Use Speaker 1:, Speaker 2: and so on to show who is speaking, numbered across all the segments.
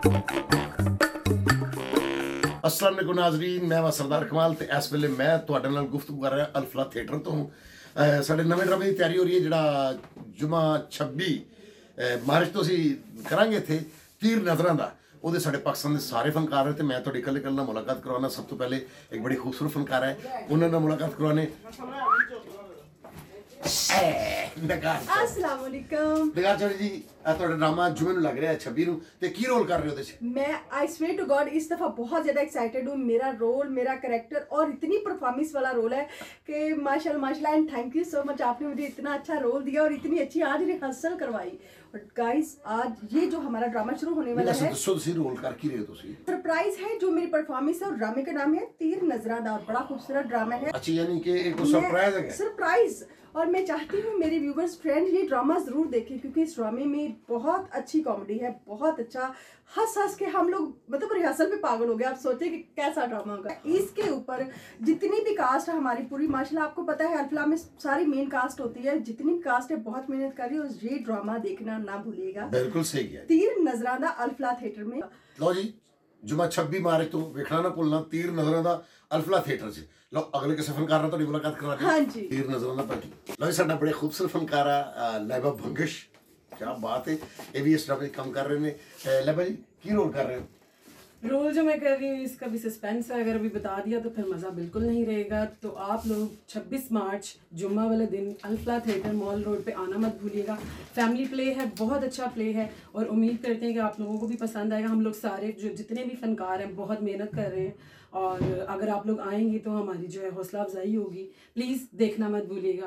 Speaker 1: अस्सलाम वालेकुम नाज़रीन, मैं सरदार कमाल ते इस वेले मैं तुहाडे नाल गुफ्तगू कर रहा अल्फला थिएटर तो साडे नवे ड्रामे की तैयारी हो रही है जिहड़ा जुमा 26 मार्च तो असीं करांगे इत्थे तीर नज़रां दा। ਉਹਦੇ ਸਾਡੇ ਪਾਕਿਸਤਾਨ ਦੇ ਸਾਰੇ ਫਨਕਾਰ ਹੈ ਤੇ ਮੈਂ ਤੁਹਾਡੇ ਇਕੱਲੇ ਨਾਲ ਮੁਲਾਕਾਤ ਕਰਵਾਉਣਾ। ਸਭ ਤੋਂ ਪਹਿਲੇ ਇੱਕ ਬੜੀ ਖੂਬਸੂਰਤ ਫਨਕਾਰ ਹੈ, ਉਹਨਾਂ ਨਾਲ ਮੁਲਾਕਾਤ ਕਰਵਾਉਣੇ।
Speaker 2: अस्सलाम वालेकुम।
Speaker 1: ਨਿਗਾਰ ਚੌਧਰੀ ਜੀ, ਤੁਹਾਡਾ ਡਰਾਮਾ ਜੁਮੇ ਨੂੰ ਲੱਗ ਰਿਹਾ 26 ਨੂੰ ਤੇ ਕੀ ਰੋਲ ਕਰ ਰਹੇ ਹੋ ਉਹਦੇ 'ਚ?
Speaker 2: मैं आई स्वेयर टू गॉड इस दफ़ा बहुत ज़्यादा एक्साइटेड हूँ। मेरा रोल, मेरा कैरेक्टर और इतनी परफॉर्मेंस वाला रोल है कि माशाल्लाह and thank you so much, आपने मुझे इतना अच्छा रोल दिया और इतनी अच्छी आज रिहर्सल करवाई। और गाइस आज ये जो हमारा ड्रामा शुरू होने वाला है,
Speaker 1: रोल कर की रहे हो तुसी?
Speaker 2: सरप्राइज है जो मेरी परफॉर्मेंस है और ड्रामे का नाम है तीर नजरां दा। बड़ा खूबसूरत ड्रामा है।
Speaker 1: अच्छा, यानी कि एक सरप्राइज है।
Speaker 2: सरप्राइज। और मैं चाहती हूँ मेरे व्यूवर्स फ्रेंड ये ड्रामा ज़रूर देखें क्योंकि इस ड्रामे में बहुत अच्छी कॉमेडी है, बहुत अच्छा हंस हंस के हम लोग मतलब रिहर्सल में पागल हो गए। आप सोचें कि कैसा ड्रामा होगा। इसके ऊपर जितनी भी कास्ट है हमारी पूरी, माशाल्लाह आपको पता है अल्फला में सारी मेन कास्ट होती है, जितनी भी कास्ट है बहुत मेहनत कर रही है। और ये ड्रामा देखना ना भूलिएगा।
Speaker 1: बिल्कुल सही है।
Speaker 2: तीर नजरां दा अल्फला थिएटर में।
Speaker 1: लो जी, जुमा 26 मार्च तो वेखना ना भुलना तीर नजरां दा अल्फला थिएटर से। लो अगले किसी फनकार नाल तुहाडी मुलाकात करा दी।
Speaker 2: हाँ जी।
Speaker 1: तीर नजरां दा भाजी। लो जी, साडा बड़े खूबसूरत फनकार लैबा भंगिश, क्या बात है, ये भी इस ड्रामे काम कर रहे हैं। लैबा जी की रोल कर रहे हो?
Speaker 3: रोल जो मैं कर रही हूँ इसका भी सस्पेंस है, अगर अभी बता दिया तो फिर मज़ा बिल्कुल नहीं रहेगा। तो आप लोग 26 मार्च जुम्मा वाले दिन अल्फला थिएटर मॉल रोड पे आना मत भूलिएगा। फैमिली प्ले है, बहुत अच्छा प्ले है और उम्मीद करते हैं कि आप लोगों को भी पसंद आएगा। हम लोग सारे जो जितने भी फनकार हैं बहुत मेहनत कर रहे हैं और अगर आप लोग आएंगे तो हमारी जो है हौसला अफजाई होगी। प्लीज़ देखना मत भूलिएगा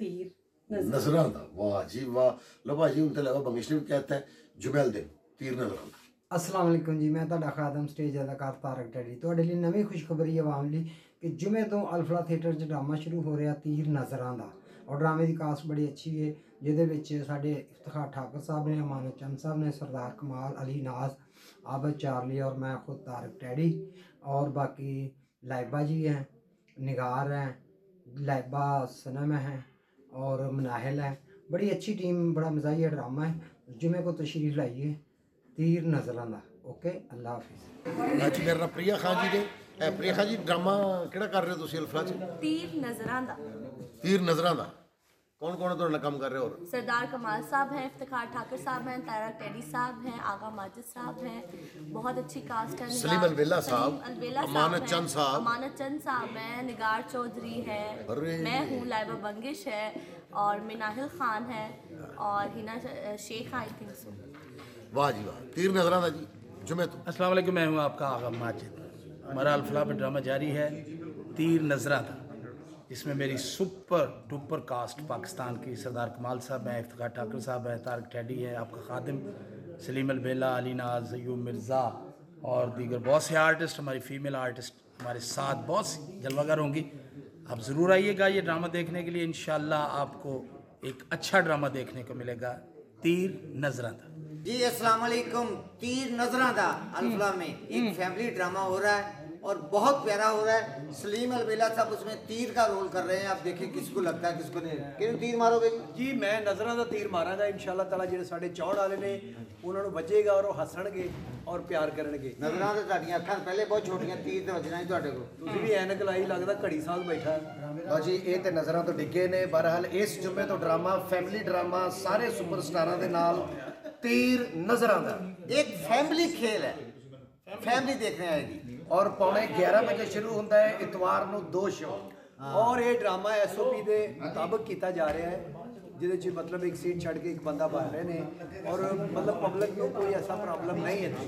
Speaker 3: तीर
Speaker 1: नजरां दा। वाह जी वाह। लो भाजी, उनके अलावा बंगिश ने भी कहता है जुमेल दिन तीर नजरां दा।
Speaker 4: अस्सलाम वालेकुम जी, मैं ਤੁਹਾਡਾ ਖਾਦਮ ਸਟੇਜ ਅਦਾਕਾਰ ਤਾਰਕ ਟੈਡੀ ਤੁਹਾਡੇ ਲਈ ਨਵੀਂ ਖੁਸ਼ਖਬਰੀ ਆਵਾਮ ਲਈ ਕਿ ਜੁਮੇ ਤੋਂ ਅਲਫਲਾ ਥੀਏਟਰ 'ਚ ਡਰਾਮਾ ਸ਼ੁਰੂ ਹੋ ਰਿਹਾ ਤੀਰ ਨਜ਼ਰਾਂ ਦਾ। ਔਰ ਡਰਾਮੇ ਦੀ ਕਾਸਟ ਬੜੀ ਅੱਛੀ ਹੈ ਜਿਹਦੇ ਵਿੱਚ ਸਾਡੇ ਇਫਤਖਾਰ ਠਾਕਰ ਸਾਹਿਬ ਨੇ, ਅਮਾਨਤ ਚੰਦ ਸਾਹਿਬ ਨੇ, सरदार कमाल, अली नाज, आबद चार्ली और मैं खुद तारक टैडी और बाकी लाइबा जी हैं, निगार हैं, लाइबा सनम हैं और मनाहिल है। बड़ी अच्छी टीम, बड़ा मज़ाहिया ड्रामा है। जुमे को तशरीफ़ लाइए तीर नजरां दा। ओके, अल्लाह हाफिज़।
Speaker 1: जी मेरा नाम प्रिया खान जी ने। प्रिया खान जी, ड्रामा किहड़ा कर रहे हो तुसी अल्फला च?
Speaker 5: तीर नजरां दा।
Speaker 1: तीर नजरां दा। कौन कौन तुहाडे नाल काम कर रहे हो? और
Speaker 5: सरदार कमाल साहब हैं, इफ्तिखार ठाकर साहब हैं, तारक टैडी साहब हैं, आगा माजिद साहब हैं, बहुत अच्छी कास्ट है।
Speaker 1: सलीम अलवेला साहब, अमानत चंद साहब,
Speaker 5: अमानत चंद साहब हैं, निगार चौधरी है, मैं हूँ, लाइबा बंगिश है और मिनाहिल खान है और Hina Sheikh I think so.
Speaker 1: वाह जी वाह। तीर नजरां दा जी जुमे तो।
Speaker 6: अस्सलाम वालेकुम, मैं हूँ आपका आगा माजिद। हमारा अल्फला पे ड्रामा जारी है तीर नजरां दा, इसमें मेरी सुपर डुपर कास्ट पाकिस्तान की सरदार कमाल साहब हैं, इफ्तिखार ठाकर साहब हैं, तारक टैडी है, आपका खादिम सलीम अलवेला, अली नाज, अयूब मिर्ज़ा और दीगर बहुत से आर्टिस्ट, हमारी फ़ीमेल आर्टिस्ट हमारे साथ बहुत सी जलवागर होंगी। आप ज़रूर आइएगा ये ड्रामा देखने के लिए। इंशाल्लाह आपको एक अच्छा ड्रामा देखने को मिलेगा तीर नजरां दा।
Speaker 7: जी अस्सलाम वालेकुम। तीर नजरां दा अल्फला में एक फैमिली ड्रामा हो रहा है और बहुत प्यारा हो रहा है। सलीम अलवेला साहब उसमें तीर का रोल कर रहे हैं। आप देखिए किसको लगता है किसको नहीं। किन तीर मारोगे
Speaker 8: जी? मैं नज़रां दा तीर मारांगा इंशाअल्लाह ताला। ਜਿਹੜੇ ਸਾਡੇ ਚੌੜ ਵਾਲੇ ਨੇ ਉਹਨਾਂ ਨੂੰ ਵੱਜੇਗਾ ਔਰ ਉਹ ਹੱਸਣਗੇ ਔਰ ਪਿਆਰ ਕਰਨਗੇ।
Speaker 7: ਨਜ਼ਰਾਂ ਤੇ ਤੁਹਾਡੀਆਂ ਅੱਖਾਂ ਪਹਿਲੇ ਬਹੁਤ ਛੋਟੀਆਂ, ਤੀਰ ਤੇ ਵੱਜਣਾ ਹੀ ਤੁਹਾਡੇ ਕੋਲ।
Speaker 8: ਤੁਸੀਂ ਵੀ ਐਨਕ ਲਾਈ, ਲੱਗਦਾ ਘੜੀ ਸਾਲ ਬੈਠਾ।
Speaker 9: ਲਓ ਜੀ, ਇਹ ਤੇ ਨਜ਼ਰਾਂ ਤੋਂ ਡਿੱਗੇ ਨੇ। ਬਹਰਹਾਲ ਇਸ ਜੁਮੇ ਤੋਂ ਡਰਾਮਾ, ਫੈਮਿਲੀ ਡਰਾਮਾ, ਸਾਰੇ ਸੁਪਰਸਟਾਰਾਂ ਦੇ ਨਾਲ तीर नजरां दा
Speaker 7: एक फैमिली खेल है, फैमिली देखने आएगी
Speaker 9: और पौने 11 बजे शुरू होता है। इतवार ਨੂੰ 2 शो
Speaker 8: और ये ड्रामा SOP ਦੇ ਮੁਤਾਬਕ ਕੀਤਾ ਜਾ ਰਿਹਾ ਹੈ ਜਿਹਦੇ 'ਚ मतलब एक सीट ਛੱਡ ਕੇ ਇੱਕ ਬੰਦਾ ਭਰ ਰਹੇ ਨੇ और मतलब पब्लिक ਨੂੰ ਕੋਈ ऐसा प्रॉब्लम नहीं है।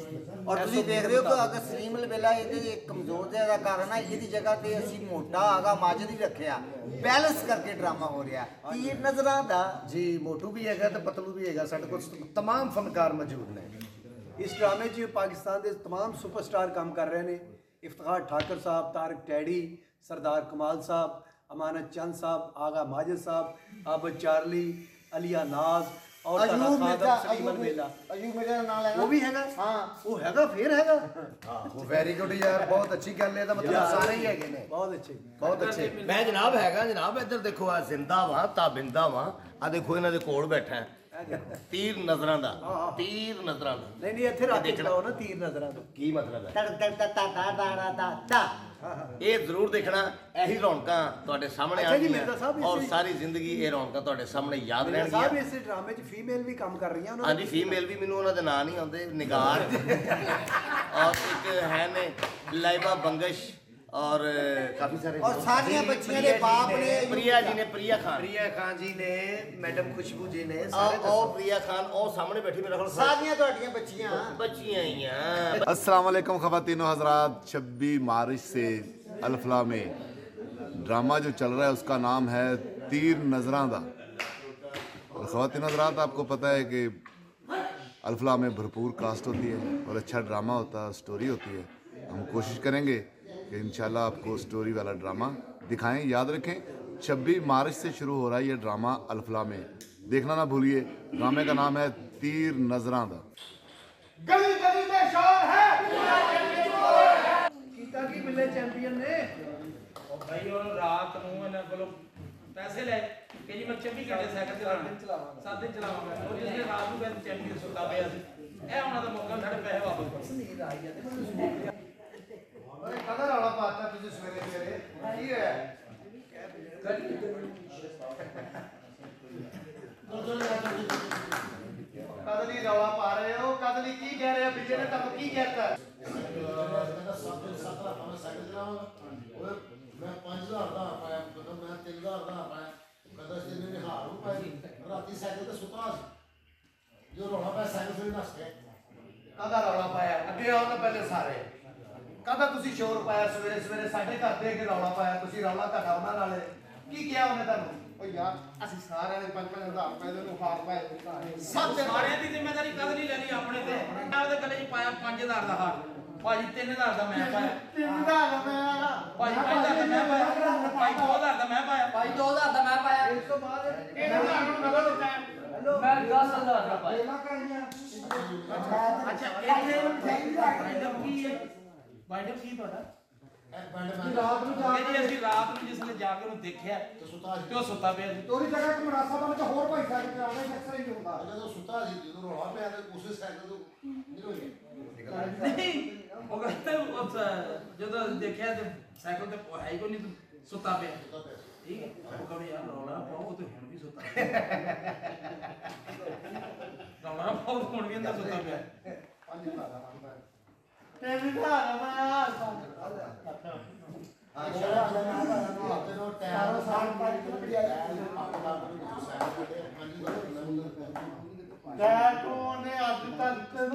Speaker 7: और ਤੁਸੀਂ ਦੇਖ ਰਹੇ ਹੋ ਕਿ ਅਗਰ ਸਲੀਮ अलवेला ਇਹਦੇ ਇੱਕ ਕਮਜ਼ੋਰ ਜਿਹਾ ਦਾ ਕਾਰਨ ਹੈ, ਇਹਦੀ ਜਗ੍ਹਾ ਤੇ ਅਸੀਂ ਮੋਟਾ ਆਗਾ ਮਾਜਦ ਹੀ ਰੱਖਿਆ। बैलेंस करके ड्रामा हो रहा है तीर नजरां दा।
Speaker 9: जी, मोटू भी है तो पतलू भी है, साढ़े कोल तमाम फनकार मौजूद ने।
Speaker 8: इस ड्रामे 'ਚ पाकिस्तान के तमाम सुपरस्टार काम कर रहे हैं। इफ्तिखार ठाकर साहब, तारक टैडी, सरदार कमाल साहब, अमानत चंद साहब, आगा माजिद साहब, आबद चार्ली, अलिया नाज और
Speaker 7: अयूब मिर्ज़ा।
Speaker 8: सलीम अलवेला।
Speaker 7: अयूब मिर्ज़ा का नाम है
Speaker 8: वो भी हैगा।
Speaker 7: हाँ,
Speaker 8: वो हैगा, फिर हैगा।
Speaker 9: वो वेरी गुड यार, बहुत अच्छी गल है। मतलब सारे ही हैगे ने,
Speaker 8: बहुत अच्छे,
Speaker 9: बहुत अच्छे।
Speaker 10: मैं जनाब हैगा जनाब, इधर देखो आ जिंदा वा ताबिंदा वा, आ देखो इन्हां दे कोल बैठा है।
Speaker 1: ਤੀਰ ਨਜ਼ਰਾਂ ਦਾ, ਤੀਰ ਨਜ਼ਰਾਂ ਦਾ।
Speaker 8: ਨਹੀਂ ਨਹੀਂ ਇੱਥੇ ਰੱਖ ਕੇ ਚਲਾਓ ਨਾ ਤੀਰ ਨਜ਼ਰਾਂ ਤੋਂ।
Speaker 1: ਕੀ ਮਤਲਬ ਹੈ?
Speaker 7: ਤੜ ਤੜ ਤਾ ਤਾ ਦਾ ਦਾ ਦਾ।
Speaker 1: ਇਹ ਜ਼ਰੂਰ ਦੇਖਣਾ, ਇਹੀ ਰੌਣਕਾਂ ਤੁਹਾਡੇ ਸਾਹਮਣੇ
Speaker 8: ਅੱਛਾ ਜੀ,
Speaker 1: ਆਣਗੀਆਂ
Speaker 8: ਮਿਰਜ਼ਾ ਸਾਹਿਬ,
Speaker 1: ਔਰ
Speaker 8: ਇਸੇ-
Speaker 1: ਸਾਰੀ ਜ਼ਿੰਦਗੀ ਇਹ ਰੌਣਕਾਂ ਤੁਹਾਡੇ ਸਾਹਮਣੇ ਯਾਦ
Speaker 8: ਸਾਹਿਬ
Speaker 1: ਰਹਿਣਗੀਆਂ।
Speaker 8: ਇਸ ਡਰਾਮੇ 'ਚ ਫੀਮੇਲ ਵੀ ਕੰਮ ਕਰ ਰਹੀਆਂ ਉਹਨਾਂ
Speaker 1: ਹਾਂਜੀ, ਫੀਮੇਲ ਵੀ, ਮੈਨੂੰ ਉਹਨਾਂ ਦੇ ਨਾਂ ਨਹੀਂ ਆਉਂਦੇ, ਨਿਗਾਰ ਔਰ ਇੱਕ ਹੈ ਨੇ ਲਾइबा बंगश और काफी सारे
Speaker 7: और सारियां बच्चियां दे बाप ने
Speaker 1: प्रिया जी ने, प्रिया खान
Speaker 9: जी ने, मैडम खुशबू जी ने,
Speaker 1: और प्रिया खान और सामने बैठी मेरा ख्याल
Speaker 7: सारियां ਤੁਹਾਡੀਆਂ
Speaker 1: बच्चियां ही हैं।
Speaker 10: अस्सलाम वालेकुम ख़वातीन हज़रात। 26 मार्च से अल्फला में ड्रामा जो चल रहा है उसका नाम है तीर नजरां दा। और ख़वातीन हज़रात, आपको पता है कि अल्फला में भरपूर कास्ट होती है और अच्छा ड्रामा होता है, स्टोरी होती है। हम कोशिश करेंगे कि इंशाल्लाह आपको स्टोरी वाला ड्रामा दिखाएं। याद रखें 26 मार्च से शुरू हो रहा है ये ड्रामा अल्फला में, देखना ना भूलिए। ड्रामे का नाम है तीर नजरां दा।
Speaker 8: गली गली में शोर है कीता की मिले चैंपियन ने
Speaker 6: भाई और रात ਨੂੰ ਇਹਨਾਂ ਕੋਲੋਂ ਪੈਸੇ ਲੈ ਕਿ ਜੀ ਮੈਂ 24 ਘੰਟੇ ਸਾਈਕਲ ਚਲਾਵਾਂਗਾ, 7 ਦਿਨ ਚਲਾਵਾਂਗਾ। ਉਹ ਜਿਸਨੇ ਰਾਤ ਨੂੰ ਕਹਿੰਦੇ ਚੈਂਪੀਅਨ ਸੁੱਤਾ ਪਿਆ ਸੀ, ਇਹ ਉਹਨਾਂ ਦਾ ਮੌਕਾ, ਸਾਡੇ ਪੈਸੇ ਵਾਪਸ ਕਰੋ।
Speaker 9: ਓਏ ਕਦਰ ਵਾਲਾ ਪਾਤਾ ਤੁਸੀਂ ਸਵੇਰੇ ਸਵੇਰੇ ਕੀ ਹੋਇਆ? ਕਦਲੀ ਰੌਲਾ ਪਾ ਰਹੇ ਹੋ, ਕਦਲੀ ਕੀ ਕਹਿ ਰਹੇ ਹੋ? ਵਿਜੇ ਨੇ ਤੁਹਾਨੂੰ ਕੀ ਕਹਿਤਾ?
Speaker 1: मैं 5000 ਦਾ ਪਾਇਆ, ਮਤਲਬ ਮੈਂ 3000 ਦਾ ਪਾਇਆ, ਕਦਰ ਸੀ ਨੇ ਹਾਰ ਨੂੰ ਪਾਈ। ਰਾਤੀ ਸਾਈਕਲ ਤੇ ਸੁੱਤਾ ਸੀ, ਜੋ ਰੌਲਾ ਪਿਆ ਸਾਈਕਲ ਤੇ ਨੱਸ ਕੇ।
Speaker 9: ਕਦਾ ਰੌਲਾ ਪਾਇਆ? ਅੱਗੇ ਆਓ ਨਾ ਪਹਿਲੇ ਸਾਰੇ। ਕਦਾ ਤੁਸੀਂ ਸ਼ੋਰ ਪਾਇਆ ਸਵੇਰੇ ਸਵੇਰੇ ਸਾਡੇ ਘਰ ਦੇ ਅੱਗੇ ਰੌਲਾ ਪਾਇਆ? ਤੁਸੀਂ ਰੌਲਾ ਘਟਾ ਉਹਨਾਂ ਨਾਲ ਕੀ ਕਿਹਾ ਉਹਨੇ ਤੁਹਾਨੂੰ?
Speaker 11: ਓ ਯਾਰ ਅਸੀਂ ਸਾਰਿਆਂ ਨੇ 5-5 ਹਜ਼ਾਰ ਰੁਪਏ ਦੇ ਨੂੰ ਹਾਰ ਪਾਏ ਦਿੱਤਾ ਹੈ।
Speaker 6: ਸਾਰਿਆਂ ਦੀ ਜ਼ਿੰਮੇਵਾਰੀ ਕਦ ਨਹੀਂ ਲੈਣੀ ਆਪਣੇ ਤੇ। ਮੈਂ ਉਹਦੇ ਗਲੇ 'ਚ ਪਾਇਆ 5000 ਦਾ ਹਾਰ, ਭਾਜੀ 3000 ਦਾ ਮੈਂ ਪਾਇਆ,
Speaker 11: 3000 ਦਾ ਮੈਂ ਆਇਆ
Speaker 6: ਭਾਈ 5000 ਦਾ ਮੈਂ ਪਾਇਆ, ਭਾਈ 2000 ਦਾ ਮੈਂ ਪਾਇਆ,
Speaker 7: ਭਾਈ 2000 ਦਾ ਮੈਂ ਪਾਇਆ।
Speaker 11: ਇਸ ਤੋਂ ਬਾਅਦ 3000 ਨੂੰ ਨਗਦ ਦਿੱਤਾ ਹੈ।
Speaker 7: ਮੈਂ 10000 ਦਾ ਪਾਇਆ।
Speaker 6: ਅੱਛਾ ਇੱਥੇ ਬਾਈਡਮ ਕੀ ਹੈ? ਬਾਈਡਮ ਕੀ ਤੁਹਾਡਾ?
Speaker 11: ਰਾਤ ਨੂੰ ਜਾ
Speaker 6: ਜੀ ਅਸੀਂ ਰਾਤ ਨੂੰ ਜਿਸਲੇ ਜਾ ਕੇ ਉਹਨੂੰ ਦੇਖਿਆ ਤੇ ਉਹ ਸੁੱਤਾ ਪਿਆ ਸੀ।
Speaker 11: ਤੋਰੀ ਜਗ੍ਹਾ ਕਿ ਮਰਾਸਾ ਬਣ ਕੇ ਹੋਰ ਭਾਈ ਸਾਈਕਲ ਚਲਾਉਣਾ ਹੀ ਅਕਸਰ ਹੀ ਹੁੰਦਾ।
Speaker 1: ਜਦੋਂ ਸੁੱਤਾ ਸੀ, ਜਦੋਂ ਰੌਲਾ ਪਿਆ ਤੇ ਉਸੇ ਸਾਈਕਲ ਤੋਂ ਨਿਕਲ ਗਿਆ।
Speaker 6: ਨਹੀਂ, ਉਹ ਕਹਿੰਦਾ ਜਦੋਂ ਦੇਖਿਆ ਤੇ ਸਾਈਕਲ ਤੇ ਹੈ ਹੀ ਕੋਈ ਨਹੀਂ, ਤੂੰ ਸੁੱਤਾ ਪਿਆ। ਠੀਕ ਹੈ, ਉਹ ਕਹਿੰਦਾ ਯਾਰ ਰੌਲਾ ਪਾਓ, ਉਹ ਤੇ ਹੁਣ ਵੀ ਸੁੱਤਾ ਰੌਲਾ ਪਾਓ, ਹੁਣ ਵੀ ਅੰਦਰ ਸੁੱਤਾ ਪਿਆ।
Speaker 11: 5000 ਦਾ ਮੰਨਦਾ
Speaker 7: 3000 ਦਾ ਮੈਂ ਆਇਆ।
Speaker 11: ਟੈਟੂ ਨੇ ਅੱਜ ਤੱਕ ਤੈਨੂੰ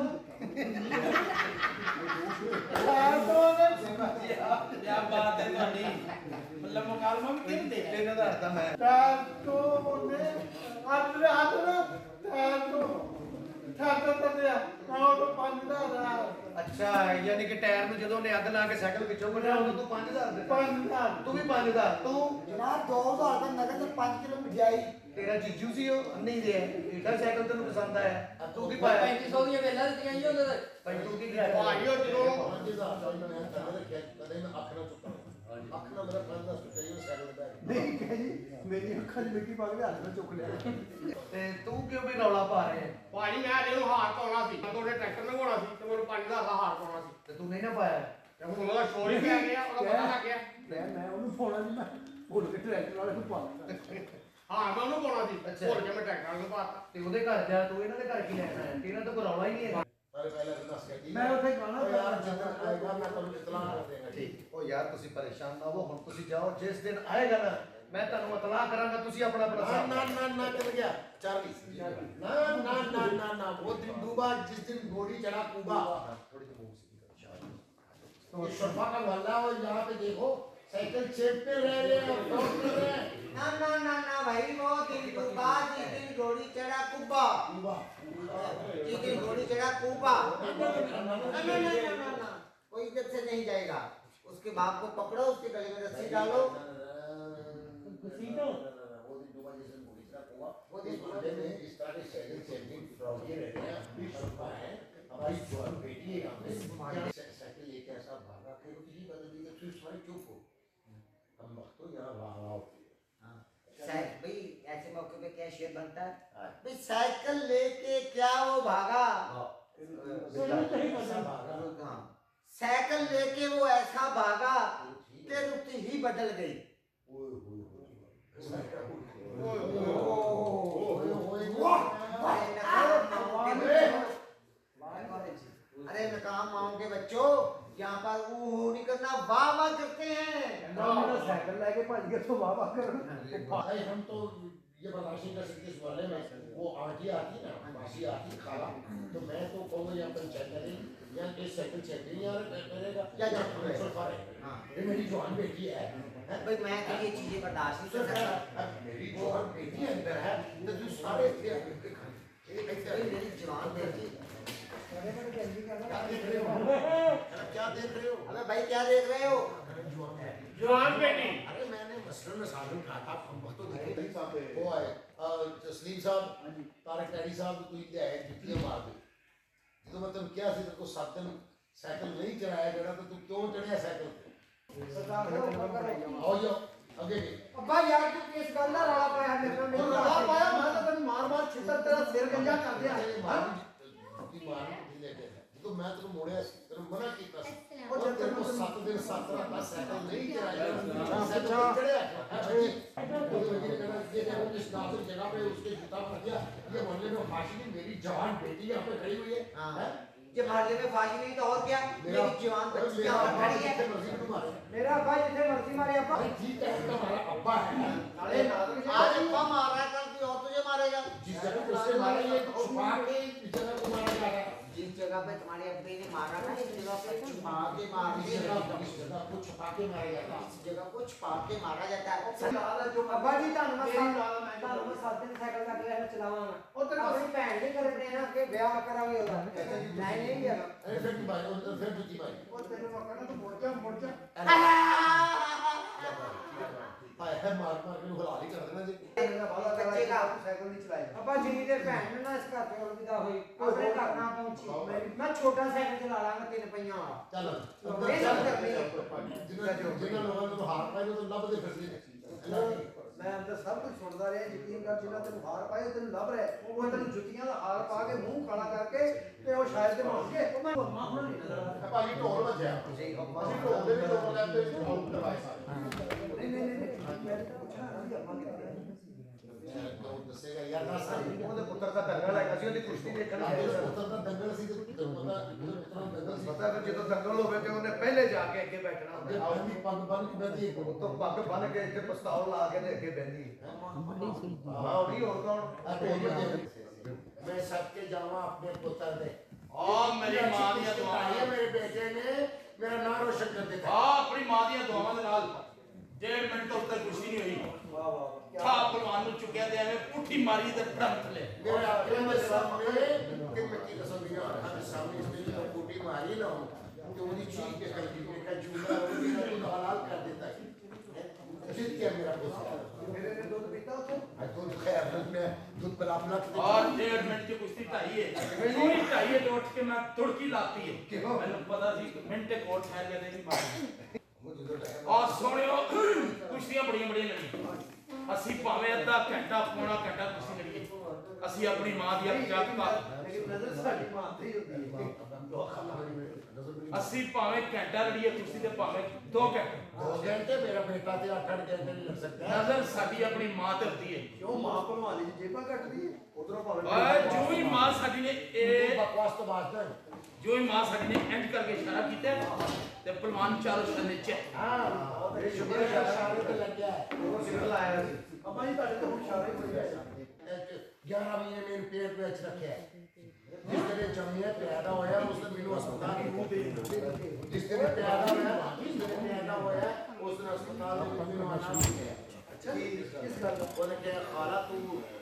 Speaker 11: ਟੈਟੂ ਨੇ
Speaker 6: क्या बात है ਤੁਹਾਡੀ, ਮਤਲਬ ਮੁਕਾਲਮਾ ਵੀ ਕਿਹਨੂੰ ਦੇ
Speaker 9: 3000 ਦਾ ਮੈਂ
Speaker 11: ਟੈਟੂ ਨੇ ਅੱਜ ਰਾਤ ਨੂੰ ਟੈਟੂ ਤੇ ਉਹ 5000
Speaker 9: ਅੱਛਾ, ਯਾਨੀ ਕਿ ਟਾਇਰ ਨੂੰ ਜਦੋਂ ਉਹਨੇ ਅੱਗ ਲਾ ਕੇ ਸਾਈਕਲ ਵਿੱਚੋਂ ਕੱਢਿਆ ਉਦੋਂ ਤੂੰ 5000 ਦੇ
Speaker 11: 5000
Speaker 9: ਤੂੰ ਵੀ 5000 ਤੂੰ
Speaker 7: ਜਨਾਬ 2000 ਦਾ ਨਗਦ 5 ਕਿਲੋ ਮਠਿਆਈ।
Speaker 9: ਤੇਰਾ ਜੀਜੂ ਸੀ ਉਹ ਨਹੀਂ ਦੇ ਇਹਦਾ ਸਾਈਕਲ ਤੈਨੂੰ ਪਸੰਦ ਆਇਆ? ਤੂੰ ਕੀ ਪਾਇਆ?
Speaker 7: 3500 ਦੀਆਂ ਵੇਲਾਂ ਦਿੱਤੀਆਂ ਜੀ ਉਹਦੇ ਤੇ।
Speaker 9: ਭਾਈ ਤੂੰ ਕੀ ਕਰਾਇਆ?
Speaker 11: ਭਾਈ ਉਹ ਜਦੋਂ
Speaker 1: 5000 ਦਾ ਮੈਂ ਕਦੇ ਰੱਖਿਆ, ਕਦੇ ਮੈਂ ਅੱਖ ਨਾਲ ਚੁੱਕਾ, ਅੱਖ ਨਾਲ ਮੇਰਾ 5000 ਚੁੱਕਿਆ ਜੀ, ਉਹ ਸਾਈਕਲ ਤੇ ਬੈਠ ਗਿਆ।
Speaker 11: ਨਹੀਂ ਕਹੀ ਮੇਰੀ ਅੱਖਾਂ 'ਚ ਮਿੱਟੀ ਪਾ ਕੇ ਹੱਥ ਨਾਲ ਚੁੱਕ ਲਿਆ।
Speaker 9: ਤੇ ਤੂੰ ਕਿਉਂ ਵੀ ਰੌਲਾ ਪਾ ਰਿਹਾ ਹੈ?
Speaker 11: ਭਾਜੀ ਮੈਂ ਜਦੋਂ ਹਾਰ ਪਾਉਣਾ ਸੀ, ਤੁਹਾਡੇ ਟਰੈਕਟਰ ਲਗਾਉਣਾ ਸੀ ਤੇ ਮੈਨੂੰ 5000 ਦਾ ਹਾਰ ਪਾਉਣਾ ਸੀ
Speaker 9: ਤੇ ਤੂੰ ਨਹੀਂ ਨਾ ਪਾਇਆ?
Speaker 11: ਤੇ ਹੁਣ ਉਹਦਾ ਸ਼ੋਰ ਹੀ ਪੈ ਗਿਆ, ਉਹਦਾ ਪਤਾ ਲੱਗ ਗਿਆ।
Speaker 8: ਮੈਂ ਉਹਨੂੰ ਪਾਉਣਾ ਨਹੀਂ, ਮੈਂ ਭੁੱਲ ਕੇ ਟਰੈਕਟਰ ਵਾਲੇ ਨੂੰ ਪਾ ਦਿੱਤਾ।
Speaker 11: ਹਾਂ ਮੈਂ ਉਹਨੂੰ ਪਾਉਣਾ ਸੀ,
Speaker 9: ਅੱਛਾ।
Speaker 11: ਭੁੱਲ ਕੇ ਮੈਂ ਟਰੈਕਟਰ ਨੂੰ ਪਾਤਾ।
Speaker 9: ਤੇ ਉਹਦੇ ਘਰ ਜਾ, ਤੂੰ ਇਹਨਾਂ ਦੇ ਘਰ ਕੀ ਲੈਣ ਆਇਆ? ਤੇਰਾ ਤਾਂ ਕੋਈ ਰੌਲਾ ਹੀ ਨਹੀਂ ਹੈ।
Speaker 1: ਸਾਰੇ ਪਹਿਲਾਂ ਵੀ ਦੱਸ ਕੇ
Speaker 8: ਮੈਂ ਉੱਥੇ ਗਾਣਾ
Speaker 1: ਉਹ ਯਾਰ ਜਦੋਂ ਆਏਗਾ ਮੈਂ ਤੁਹਾਨੂੰ ਇਤਲਾਹ ਕਰ ਦੇਗਾ।
Speaker 9: ਠੀਕ। ਉਹ ਯਾਰ ਤੁਸੀਂ ਪਰੇਸ਼ਾਨ ਨਾ ਹੋ, ਹੁਣ ਤੁਸੀਂ ਜਾਓ, ਜਿਸ ਦਿਨ ਆਏਗਾ ਨਾ ਮੈਂ ਤੁਹਾਨੂੰ ਇਤਲਾਹ ਕਰਾਂਗਾ, ਤੁਸੀਂ ਆਪਣਾ
Speaker 1: ना
Speaker 9: ਪ੍ਰਸਾਦ
Speaker 1: ना ना ना चल गया चार्ली ना ना ना ना ना वो दिन डूबा जिस दिन घोड़ी चढ़ा कूबा। तो शर्मा का मोहल्ला और यहाँ पे देखो साइकिल चेप पे रह रहे हैं और दौड़ पे रहे हैं।
Speaker 7: ना ना ना ना भाई वो दिन डूबा जिस दिन घोड़ी चढ़ा कुबा। जिस दिन घोड़ी चढ़ा कुबा। ना कोई इज्जत से नहीं जाएगा। उसके बाप को पकड़ो, उसके गले में रस्सी डालो।
Speaker 1: वो दिन डूबा जिस दिन घोड़ी चढ़ा कूबा। वो दिन घोड़े में इस तरह के साइकिल चेपिंग फ्रॉगी रहते हैं। अभी शर्मा है हमारी जवान बेटी है यहाँ पे साइकिल लेके ऐसा भागा कि वो किसी बदल दी तो सारी चुप हो। हम वक्त तो यहाँ वाह वाह होती है।
Speaker 7: भाई ऐसे मौके पे क्या शेर बनता है? साइकिल लेके क्या वो भागा, साइकिल लेके वो ऐसा भागा कि रुत ही बदल गई। अरे नकाम माओ के बच्चों, यहाँ पर वो नहीं करना, वाह वाह करते हैं।
Speaker 8: साइकिल लेके भज गए तो वाह वाह करो।
Speaker 1: भाई हम तो ये बर्दाश्त नहीं कर सकते इस वाले में। वो आंटी आती ना, मासी आती खाला, तो मैं तो कहूँगा यहाँ पर चेक करें, यहाँ एक साइकिल चेक करें यार करेगा या ये मेरी जवान बेटी है
Speaker 7: भाई, मैं तो ये चीजें बर्दाश्त नहीं कर सकता।
Speaker 1: मेरी जवान बेटी अंदर है तो तू सारे
Speaker 7: मेरी जवान बेटी
Speaker 1: क्या देख रहे हो?
Speaker 7: अबे भाई क्या देख रहे हो?
Speaker 11: जवान बेटी।
Speaker 1: अरे मैंने मसलन में साधन कहा था, हम बहुत तो देखे वो आए तस्लीम साहब, तारक टैडी साहब तो ये आए जुतियां मार दे। तो मतलब क्या सी तेरे को 7 दिन साइकिल नहीं चलाया गया तो तू क्यों चढ़िया साइकिल पे? आओ जो आगे भी
Speaker 4: अब्बा यार तू किस गल दा रौला पाया मेरे ਨਾਲ
Speaker 8: ਉਹ ਰੌਲਾ ਪਾਇਆ, ਮੈਂ ਤਾਂ ਤੈਨੂੰ ਮਾਰ-ਮਾਰ ਛਿੱਤਰ ਤੇਰਾ ਸਿਰ ਗੰਜਾ ਕਰ ਦਿਆ।
Speaker 1: तो मैं तेरे मोड़िया तेरे मना कीता सी और तेरे को 7 दिन 7 रात का साइकिल नहीं चलाया साइकिल चढ़िया तो ये कहना ये इस नाजुक जगह पे उसके जूता पड़ गया। ये मोहल्ले में फाशी मेरी जवान बेटी यहाँ पे खड़ी हुई है।
Speaker 7: ये मोहल्ले में फाशी नहीं तो और क्या, मेरी जवान बच्ची यहाँ पर खड़ी है।
Speaker 4: मेरा अब्बा जिथे मर्जी मारे अब्बा
Speaker 1: ठीक है तुम्हारा अब्बा है
Speaker 7: अरे आज अब्बा मार रहा है, कल कोई और तुझे मारेगा।
Speaker 1: जिस जगह पे उससे मारा ये छुपा के इस जगह को मारा जा रहा है।
Speaker 7: जिस जगह पे तुम्हारे अब्बे ने मारा ना, इस जगह पे छुपा के मार
Speaker 1: इस जगह को छुपा के मारा जाता है।
Speaker 7: इस जगह को छुपा के मारा जाता है।
Speaker 4: अब्बा जी ਤੁਹਾਨੂੰ ਮੈਂ 7 ਦਿਨ ਸਾਈਕਲ ਲੱਗ ਗਿਆ ਮੈਂ ਚਲਾਵਾਂਗਾ ਉਹ ਤੇਰੇ ਆਪਣੀ ਭੈਣ ਦੇ ਘਰੇ ਨੇ ਨਾ ਕਿ ਵਿਆਹ ਕਰਾਂਗੇ ਉਹਦਾ ਨਹੀਂ ਯਾਰ
Speaker 1: अरे फिर भाई फिर दूसरी भाई
Speaker 8: ਉਹ ਤੈਨੂੰ ਮੈਂ ਕਹਿੰਦਾ ਤੂੰ ਮੁੜ ਜਾ।
Speaker 1: हाय है मार मार के हुला ही कर देना जी।
Speaker 7: बच्चे का
Speaker 8: ਸਾਈਕਲ ਨਹੀਂ ਚਲਾਏਗਾ।
Speaker 4: ਅੱਬਾ ਜੀ ਦੇ ਭੈਣ ਨੂੰ ਨਾ ਇਸ ਘਰ ਤੋਂ ਅਲਵਿਦਾ ਹੋਈ ਆਪਣੇ ਘਰ ਨਾ ਪਹੁੰਚੀ ਮੈਂ ਛੋਟਾ ਸਾਈਕਲ ਚਲਾ ਲਾਂਗਾ 3 ਪਹੀਆਂ ਵਾਲਾ
Speaker 1: चल
Speaker 7: ये सब करनी है।
Speaker 1: जिन्होंने लोगों ने हार पाई तो लभदे फिरदे ने।
Speaker 8: ਮੈਂ ਅੰਦਰ ਸਭ ਕੁਝ ਸੁਣਦਾ ਰਿਹਾ, ਯਕੀਨ ਕਰ ਜਿੰਨਾ ਤੈਨੂੰ ਹਾਰ ਪਾਏ ਉਹ ਤੈਨੂੰ ਲੱਭ ਰਿਹਾ, ਉਹ ਤੈਨੂੰ ਜੁੱਤੀਆਂ ਦਾ ਹਾਰ ਪਾ ਕੇ ਮੂੰਹ ਕਾਲਾ ਕਰਕੇ ਤੇ ਉਹ ਸ਼ਾਇਦ ਤੇ ਮੰਗੇ ਉਹ ਮੈਂ ਹੁਣ ਨਹੀਂ ਨਜ਼ਰ ਆਉਂਦਾ।
Speaker 1: भाई ढोल बजा ਅਸੀਂ ढोल ਦੇ ਵੀ ढोल ਲੈਂਦੇ ਆਊਟ ਕਰਵਾਏ ਸਾਰੇ।
Speaker 8: ਨਹੀਂ ਮੈਂ ਪੁੱਛਣਾ ਵੀ ਆਪਾਂ ਕਿੱਥੇ
Speaker 1: ਕੌਣ ਦੱਸੇਗਾ ਯਾਰ ਦੱਸ
Speaker 8: ਉਹਦੇ ਪੁੱਤਰ ਦਾ ਦੰਗਲ ਹੈਗਾ ਸੀ, ਉਹਦੀ ਕੁਸ਼ਤੀ ਦੇਖਣ ਗਏ ਸੀ।
Speaker 1: ਪੁੱਤਰ ਦਾ ਦੰਗਲ ਸੀ ਤੇ ਪੁੱਤਰ ਪਤਾ ਦੰਗਲ ਸੀ
Speaker 8: ਪਤਾ ਕਿ ਜਦੋਂ ਦੰਗਲ ਹੋਵੇ ਤੇ ਉਹਨੇ ਪਹਿਲੇ ਜਾ ਕੇ ਅੱਗੇ ਬੈਠਣਾ ਹੁੰਦਾ।
Speaker 1: ਆਪਣੀ ਪੱਗ ਬੰਨ ਕੇ ਬੈਠੀ
Speaker 8: ਉਹ ਤੋਂ ਪੱਗ ਬੰਨ ਕੇ ਇੱਥੇ ਪਿਸਤੌਲ ਲਾ ਕੇ ਤੇ ਅੱਗੇ ਬੈਠੀ। ਹਾਂ ਉਹ ਨਹੀਂ ਹੋਰ ਕੌਣ?
Speaker 1: मैं सबके जावा अपने पुत्र दे
Speaker 6: और मेरी मां दी दुआ
Speaker 1: मेरे बेटे ने मेरा नाम रोशन कर दिया।
Speaker 6: हाँ अपनी मां दी दुआवां दे नाल 1.5 मिनट तो उत्तर कुछ नहीं हुई।
Speaker 8: वाह वाह
Speaker 6: था पहलवान नु चुकिया ते एवें पुट्ठी मारी ते धड़क ले
Speaker 1: मेरे आंखों में सामने कि मैं की कसम भी आंखों सामने इसने जो पुट्ठी मारी ना तो वो चीज के कर दी का चूड़ा वो हलाल कर देता है। जित क्या मेरा पुत्र
Speaker 8: मेरे ने दूध पीता तो
Speaker 1: दूध खैर में दूध पर अपना
Speaker 6: और 1.5 मिनट की कुश्ती ढाई है पूरी ढाई है तो उठ के मैं तुड़की लाती है मैंने पता सी मिनट कोट ठहर गए थे मार और सोनियो कुश्तियां बड़ियां बड़ियां लड़ी ਅਸੀਂ ਭਾਵੇਂ ਅੱਧਾ ਘੰਟਾ ਪੌਣਾ ਘੰਟਾ ਕੁਸ਼ਤੀ ਲੜੀਏ ਅਸੀਂ ਆਪਣੀ ਮਾਂ ਦੀ ਜੱਗ ਪਾ
Speaker 8: लेकिन नजर साडी मां ते ही होती है।
Speaker 6: ਅਸੀਂ ਭਾਵੇਂ ਘੰਟਾ ਲੜੀਏ ਕੁਸ਼ਤੀ ਤੇ ਭਾਵੇਂ 2 ਘੰਟੇ
Speaker 1: 2 घंटे मेरा बेटा ते 8 घंटे नहीं लग सकता।
Speaker 6: ਨਜ਼ਰ ਸਾਡੀ ਆਪਣੀ ਮਾਂ ਤੇ ਹੁੰਦੀ ਹੈ
Speaker 8: क्यों मां भलवानी जी जेबा कटदी है उधरों भावे
Speaker 6: ਓਏ ਜੋ ਹੀ ਮਾਂ ਸਾਡੀ ਨੇ ਇਹ
Speaker 1: बकवास तो बात है।
Speaker 6: ਜੋ ਹੀ ਮਾਂ ਸਾਡੀ ਨੇ ਐਂਡ ਕਰਕੇ ਇਸ਼ਾਰਾ ਕੀਤਾ ਤੇ ਪਹਿਲਵਾਨ ਚਾਰੋਂ ਛੰਨੇ ਚ
Speaker 1: हां ये शुक्र है सारे पे लग गया है।
Speaker 8: ਉਹ ਸਿਰ ਲਾਇਆ ਸੀ। अम्मा जी ਤੁਹਾਡੇ ਤੋਂ ਇਸ਼ਾਰੇ ਹੋ ਗਏ।
Speaker 1: 11 महीने में पेट में रखे है जिस दिन जमिया पैदा होया उस दिन मेनू अस्पताल में जिस दिन पैदा होया उस दिन अस्पताल में मेनू आना है।
Speaker 8: अच्छा किस गल
Speaker 1: ਉਹਨੇ ਕਿਹਾ ਖਾਲਾ ਤੂੰ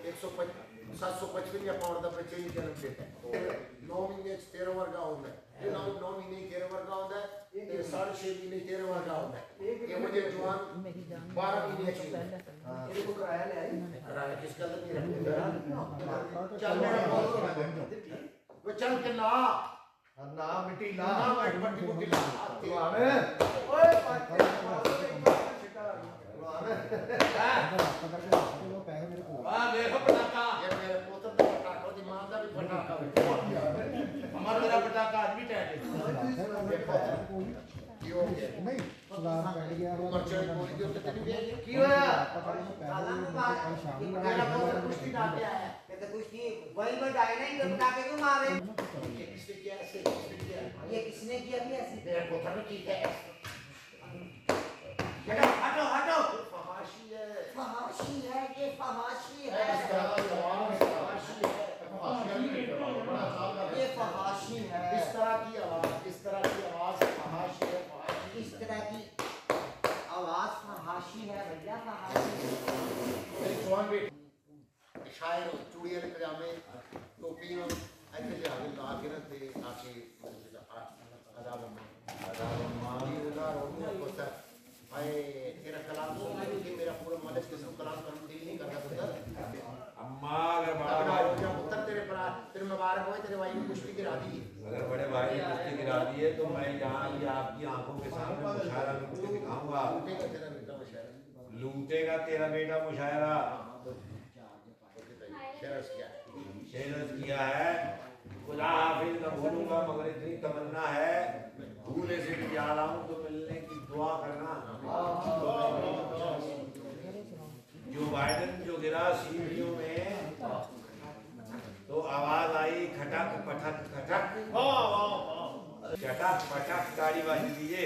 Speaker 1: 755 ਪਾਉਂਡ ਦਾ ਬੱਚੇ ਹੀ ਜਨਮ ਦਿੱਤਾ 9 ਮਹੀਨੇ ਚ ਤੇਰੇ ਵਰਗਾ ਹੁੰਦਾ ਹੈ 9 ਮਹੀਨੇ ਤੇਰੇ ਵਰਗਾ ਹੁੰਦਾ ਹੈ ਤੇ 6.5 ਮਹੀਨੇ ਤੇਰੇ ਵਰਗਾ ਹੁੰਦਾ ਹੈ ਇਹ ਮੁਝੇ ਜਵਾਨ 12 ਮਹੀਨੇ ਚ
Speaker 8: ਇਹਦੇ ਕੋ ਕਰਾਇਆ ਲੈ ਆਈ
Speaker 1: ਕਰਾਇਆ ਕਿਸ ਗੱਲ ਨਹੀਂ ਰੱਖਿਆ ਚੱਲ ਮੇਰਾ ਬਹੁਤ ਉਹ ਚੱਲ ਕੇ ਨਾ
Speaker 8: ਨਾ ਮਿੱਟੀ ਲਾ
Speaker 1: ਨਾ ਮੈਂ ਪੱਟੀ ਪੁੱਟੀ ਲਾ
Speaker 8: ਭਲਵਾਨ ਓਏ ਪਾਕੇ
Speaker 6: ਆ ਵੇਖੋ ਪਟਾਕਾ
Speaker 1: ਇਹ ਮੇਰੇ ਪੁੱਤਰ ਦਾ
Speaker 9: हमारा मेरा पटाखा आज भी टाइट है
Speaker 1: नहीं
Speaker 4: सरदार बैठ गया
Speaker 1: पर्चे कोई जो ते नहीं गया
Speaker 9: की होया
Speaker 7: मेरा पुत्र कुश्ती डाल के आया कहते कुश्ती वही में डायना ही तो पटाखे क्यों मारे
Speaker 1: ये किसने किया ऐसे किसने किया
Speaker 7: ये किसने किया भी ऐसे
Speaker 1: मेरा पोता ने की है
Speaker 7: हटो हटो हटो
Speaker 1: फहाशी है
Speaker 7: फहाशी है ये फहाशी
Speaker 1: इस
Speaker 7: है
Speaker 1: तरह की आवाज फहाशी है
Speaker 7: ये फहाशी है
Speaker 1: इस तरह की आवाज फहाशी है
Speaker 7: इस तरह की आवाज फहाशी है भैया फहाशी है
Speaker 1: मेरी जवान बेटी शायर चूड़ी वाले पजामे टोपी ऐसे जहाज ला के ना थे आके आदाब अम्मा ये उधर होने को सर आए तेरा कलाम तो कि मेरा पूरा मदद किसी को कलाम करने दिल नहीं करता पुत्र
Speaker 12: अम्मा अगर बड़ा
Speaker 1: जब पुत्र तेरे मुबारक हो तेरे भाई ने कुश्ती गिरा दी
Speaker 12: अगर बड़े भाई ने कुश्ती गिरा दी है तो मैं यहाँ ये आपकी आंखों के सामने मुशायरा लूट के दिखाऊंगा लूटेगा तेरा बेटा मुशायरा शेरस किया है खुदा हाफिज न भूलूंगा मगर इतनी तमन्ना है भूले से भी याद आऊं तो मिलने की दुआ करना जो बाइडन जो गिरा सीढ़ियों में तो आवाज आई खटक पटक खटक चटक पटक गाड़ी बाजी दीजिए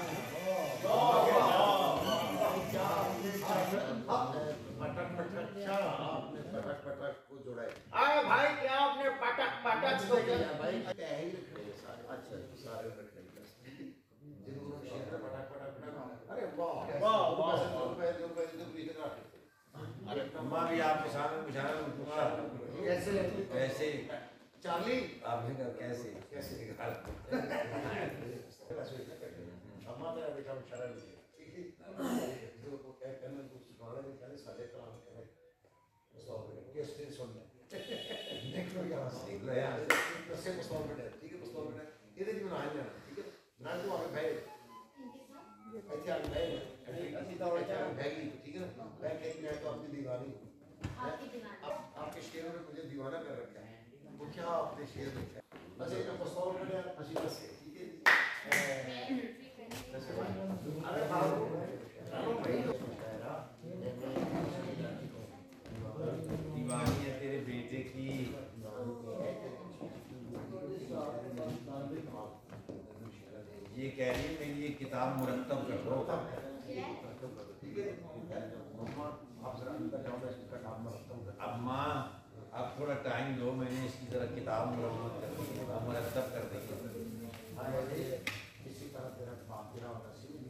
Speaker 1: पटक को जोड़ा है
Speaker 9: अरे भाई क्या आपने पटक पटक को
Speaker 1: भाई क्या ही रखने सारे अच्छा सारे रखने जिन्होंने शेर पटक पटक अरे वाह वाह वाह
Speaker 12: अरे अम्मा भी आपके सामने मुशायरा लूटूंगा
Speaker 1: कैसे
Speaker 12: कैसे
Speaker 1: चार्ली
Speaker 12: आपने कहा कैसे
Speaker 1: कैसे अम्मा मेरा बेटा मुशायरा लूटे ठीक है जो को क्या करना कुछ सिखाने में कहने सारे काम करे किस दिन सुन ले निकलो यार से मुस्तफा बेटा ठीक है मुस्तफा बेटा ये देखिए ना आया ठीक है ना तो आगे भाई ऐसे आगे भाई ऐसी तो और चार भाई ठीक है ना मैं कहती मैं तो आपकी दीवानी आपके शेरों ने मुझे दीवाना कर रखा है वो क्या आपने शेर लिखा है बस एक मुस्तफा बेटा अच्छी बस ठीक है अरे बाबू भाई
Speaker 12: दीवानी है तेरे बेटे की ये कह रही है मेरी ये किताब मुरत्तब कर दो अम्मा अब थोड़ा टाइम दो मैंने इसकी तरह किताब मुरत्तब कर दी
Speaker 1: इसी तरह तेरा बाप तेरा होना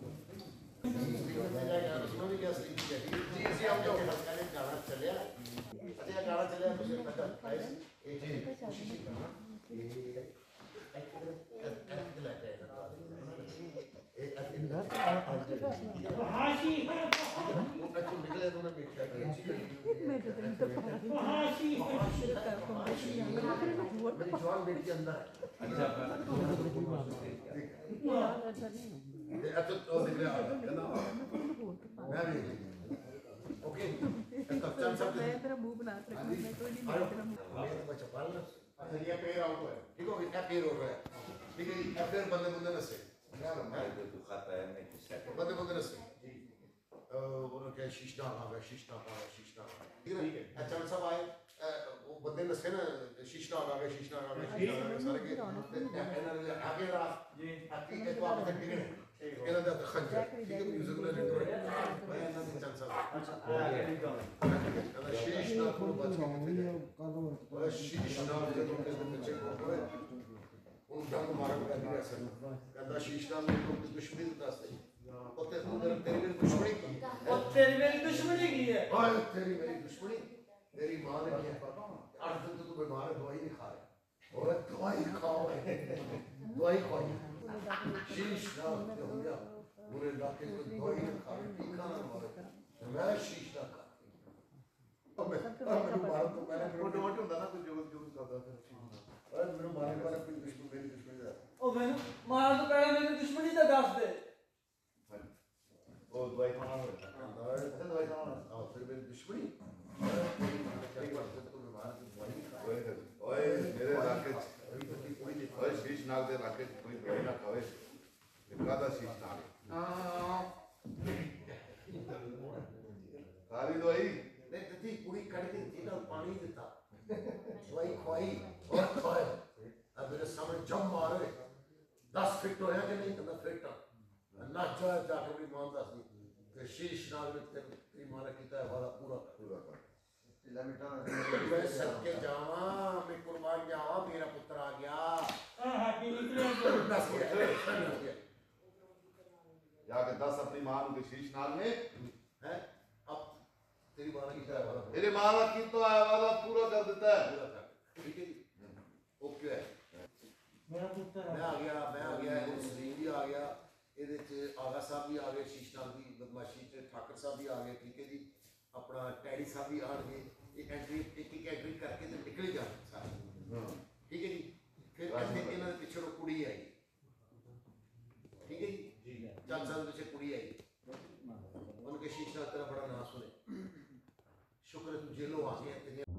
Speaker 1: गाना चलिया अच्छा गाना चलिया मुझे पता है एक कोशिश करना निकले तो मेरी जवान बेटी के अंदर अच्छा तो दिख रहा है ना मैं भी ओके कप्तान साहब
Speaker 2: तेरा मुंह बना के रखना मैं तो नहीं तेरा मुंह
Speaker 1: तो बच्चा पाल ना ये पैर आउट है ठीक हो गया पैर हो रहा है ठीक है ये पैर बंदे नसे
Speaker 12: मैं तो खाता है मैं किससे
Speaker 1: बंदे नसे वो क्या शीशा आ गया ठीक है अच्छा सब आए वो बंदे नसे ना शीशा आ गया सारे के आगे रहा जी आगे के तो आप तक टिकट कहना जाता खंजर ठीक है म्यूजिक में रेडियो मैं ना चल सकता शीश ना को बच के शीश ना जब के बच्चे को उन ढंग मार कर दिया सर कहता शीश ना में लोग दुश्मनी उतारते और तेरी मेरी दुश्मनी की
Speaker 9: और तेरी मेरी दुश्मनी की है
Speaker 1: और तेरी मेरी दुश्मनी तेरी मां ने किया अर्थ तो तू बीमार है दवाई नहीं खा रहा और दवाई खाओ दवाई खाओ शीश ना हो गया पूरे इलाके को दवाई नहीं खा रही टीका ना मारे मैं शीश ना खा अब मैं मार तो मैंने वो डोट होता ना कुछ जो करता था और मेरे मारने वाला कोई दुश्मन मेरी दुश्मनी था
Speaker 9: ओ मैंने मार तो पहले मेरी दुश्मनी तो दस दे
Speaker 1: वो दवाई खाना होता है दवाई खाना और फिर मेरी दुश्मनी कई बार तो बीमार दवाई नहीं खा ओए मेरे
Speaker 10: ਦੇ ਇਲਾਕੇ 'ਚ ਕੋਈ ਦਵਾਈ ਨਾ ਖਾਵੇ ਤੇ ਕਾਹਦਾ ਸ਼ੀਸ਼ ਨਾਲ ਸਾਰੀ ਦਵਾਈ
Speaker 1: ਨਹੀਂ ਦਿੱਤੀ ਕੁੜੀ ਕੱਢ ਕੇ ਦਿੱਤੀ ਨਾਲ ਪਾਣੀ ਦਿੱਤਾ ਦਵਾਈ ਖਵਾਈ और ਖਵਾਏ अब मेरे सामने जम मारे 10 फिट होया कि नहीं कहना फिट ना जाके अपनी मां दसदी ते शीश नाल विच तेरी मां ने कीता है वादा पूरा कर मैं सदके जावा मैं कुर्बान जावा मेरा पुत्र आ गया दस गया
Speaker 10: जाके 10 अपनी मां के शीश नाल में
Speaker 1: है अब तेरी मां ने कीता है वादा
Speaker 10: तेरी मां ने कीता है वादा पूरा कर देता है
Speaker 1: पूरा कर ठीक है जी ओके है मैं आ गया सलीम भी आ गया ये आगा साहब भी आ गए शीश नाल की बदमाशी ठाकर साहब भी आ गए ठीक है जी अपना टैडी साहब भी आ गए ये एंट्री एक एंट्री करके तो निकल ही जाते सारे ठीक है जी फिर इन्होंने पिछड़ कुड़ी आई ठीक है जी चंद साल पीछे कुड़ी आई उनके शीश नाल तेरा बड़ा नाम सुने शुक्र है तू जेलों आ गया